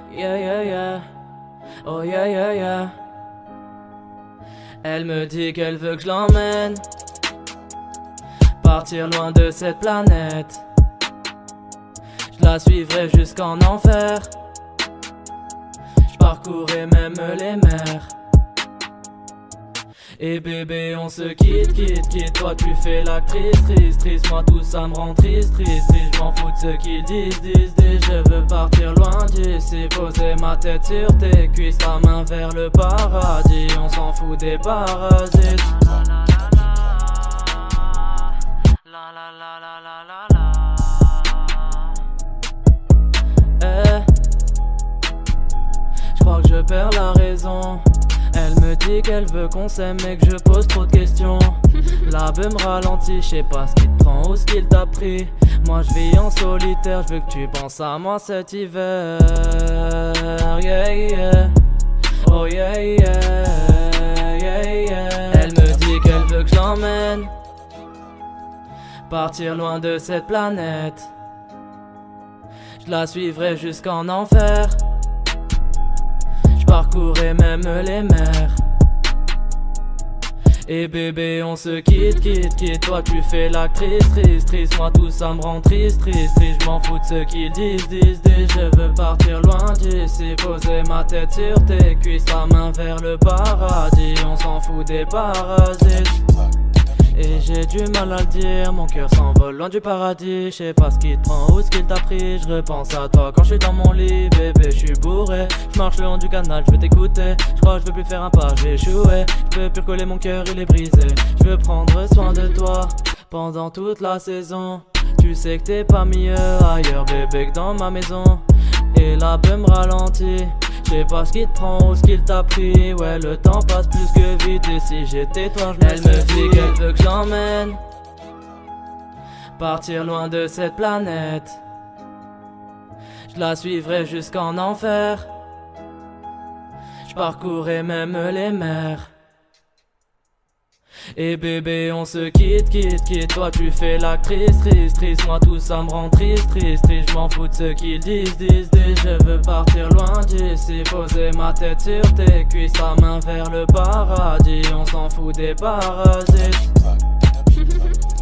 Yeah, yeah, yeah. Oh, yeah, yeah, yeah. Elle me dit qu'elle veut que je l'emmène partir loin de cette planète. Je la suivrai jusqu'en enfer. Je parcourrai même les mers. Et bébé on se quitte, quitte. Toi tu fais l'actrice, triste. Moi tout ça me rend triste. Je m'en fous de ce qu'ils disent. Je veux partir loin d'ici, poser ma tête sur tes cuisses, la main vers le paradis. On s'en fout des parasites. Je crois que je perds la raison. Elle me dit qu'elle veut qu'on s'aime mais que je pose trop de questions. La beuh me ralentit, je sais pas ce qu'il te prend ou ce qu'il t'a pris. Moi je vis en solitaire, je veux que tu penses à moi cet hiver. Yeah, yeah. Oh yeah, yeah, yeah, yeah. Elle me dit qu'elle veut que je l'emmène partir loin de cette planète. Je la suivrai jusqu'en enfer. Je parcourrai même les mers. Et bébé on se quitte. Toi tu fais l'actrice, triste. Moi tout ça me rend triste. Je m'en fous de ce qu'ils disent. Je veux partir loin d'ici, poser ma tête sur tes cuisses, la main vers le paradis. On s'en fout des parasites. Et j'ai du mal à le dire, mon cœur s'envole loin du paradis. Je sais pas ce qui te prend ou ce qu'il t'a pris. Je repense à toi quand je suis dans mon lit. Bébé je suis bourré, je marche le long du canal, je veux t'écouter. Je crois que je veux plus faire un pas, je vais échouer. Je peux plus recoller, mon cœur il est brisé. Je veux prendre soin de toi pendant toute la saison. Tu sais que t'es pas mieux ailleurs bébé que dans ma maison. Et la beuh me ralentit, je sais pas ce qui te prend ou ce qu'il t'a pris. Ouais le temps passe plus que vite. Et si j'étais toi je me Elle me dit qu'elle veut que je l'emmène partir loin de cette planète. Je la suivrai jusqu'en enfer. Je parcourrai même les mers. Et bébé on se quitte. Toi tu fais l'actrice, triste. Moi tout ça me rend triste. Je m'en fous de ce qu'ils disent. Je veux partir loin d'ici, poser ma tête sur tes cuisses, la main vers le paradis. On s'en fout des parasites.